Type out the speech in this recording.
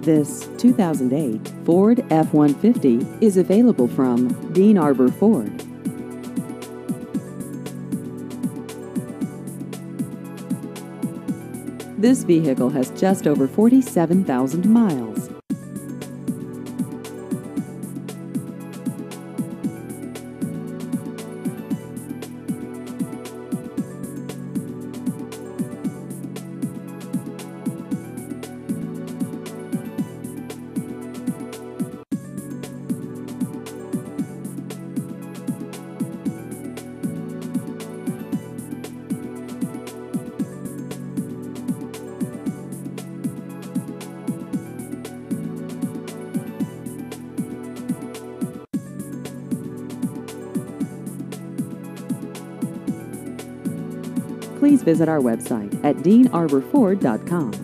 This 2008 Ford F-150 is available from Dean Arbour Ford. This vehicle has just over 47,000 miles. Please visit our website at deanarbourford.com.